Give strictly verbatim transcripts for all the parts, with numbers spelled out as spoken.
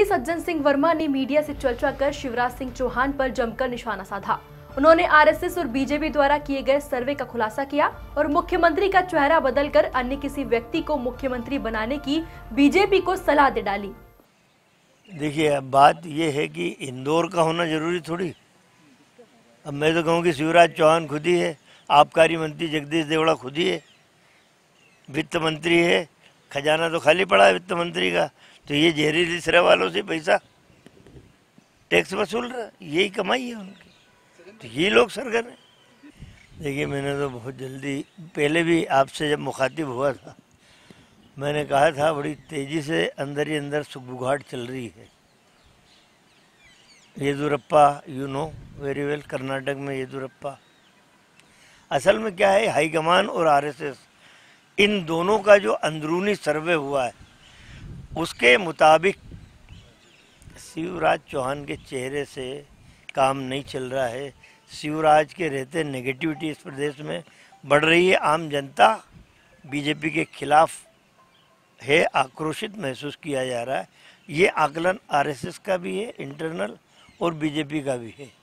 सज्जन सिंह वर्मा ने मीडिया से चर्चा कर शिवराज सिंह चौहान पर जमकर निशाना साधा। उन्होंने आरएसएस और बीजेपी द्वारा किए गए सर्वे का खुलासा किया और मुख्यमंत्री का चेहरा बदलकर अन्य किसी व्यक्ति को मुख्यमंत्री बनाने की बीजेपी को सलाह दे डाली। देखिए, अब बात यह है कि इंदौर का होना जरूरी थोड़ी। अब मैं तो कहूँ कि शिवराज चौहान खुद ही है, आबकारी मंत्री जगदीश देवड़ा खुद ही है, वित्त मंत्री है, खजाना तो खाली पड़ा है वित्त मंत्री का। तो ये जहरीली शराब वालों से पैसा टैक्स वसूल रहा, यही कमाई है उनकी, तो ये लोग सरगर्म हैं। देखिए, मैंने तो बहुत जल्दी पहले भी आपसे जब मुखातिब हुआ था, मैंने कहा था बड़ी तेज़ी से अंदर ही अंदर सुगबुगाहट चल रही है। Yediyurappa, you know very well, Karnataka में येदुरप्पा। असल में क्या है, हाईकमान और आरएसएस इन दोनों का जो अंदरूनी सर्वे हुआ है उसके मुताबिक शिवराज चौहान के चेहरे से काम नहीं चल रहा है। शिवराज के रहते नेगेटिविटी इस प्रदेश में बढ़ रही है। आम जनता बीजेपी के खिलाफ है, आक्रोशित महसूस किया जा रहा है। ये आकलन आरएसएस का भी है इंटरनल और बीजेपी का भी है।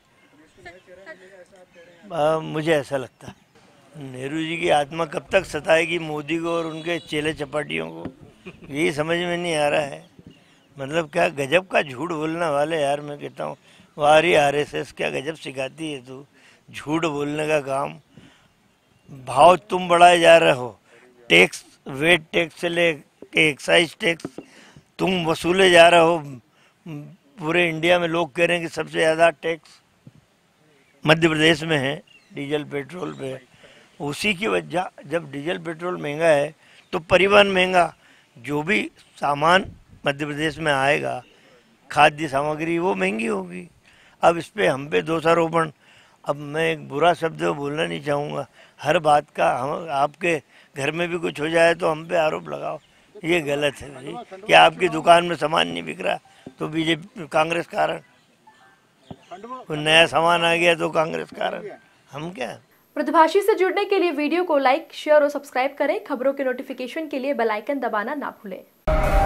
आ, मुझे ऐसा लगता है नेहरू जी की आत्मा कब तक सताएगी मोदी को और उनके चेले चपाटियों को, यही समझ में नहीं आ रहा है। मतलब क्या गजब का झूठ बोलने वाले यार, मैं कहता हूँ वारी आरएसएस क्या गजब सिखाती है तू, झूठ बोलने का काम। भाव तुम बढ़ाए जा रहे हो, टैक्स वेट टैक्स से ले के एक्साइज टैक्स तुम वसूले जा रहे हो। पूरे इंडिया में लोग कह रहे हैं कि सबसे ज़्यादा टैक्स मध्य प्रदेश में है डीजल पेट्रोल पे। उसी की वजह, जब डीजल पेट्रोल महंगा है तो परिवहन महंगा, जो भी सामान मध्य प्रदेश में आएगा खाद्य सामग्री वो महंगी होगी। अब इस पे हम पे दोषारोपण, अब मैं एक बुरा शब्द बोलना नहीं चाहूँगा, हर बात का हम आपके घर में भी कुछ हो जाए तो हम पे आरोप लगाओ, ये गलत है भाई। कि आपकी दुकान में सामान नहीं बिक रहा तो बीजेपी कांग्रेस कारण, कोई नया सामान आ गया तो कांग्रेस कारण, हम क्या। प्रतिभाषी से जुड़ने के लिए वीडियो को लाइक, शेयर और सब्सक्राइब करें। खबरों के नोटिफिकेशन के लिए बेल आइकन दबाना ना भूलें।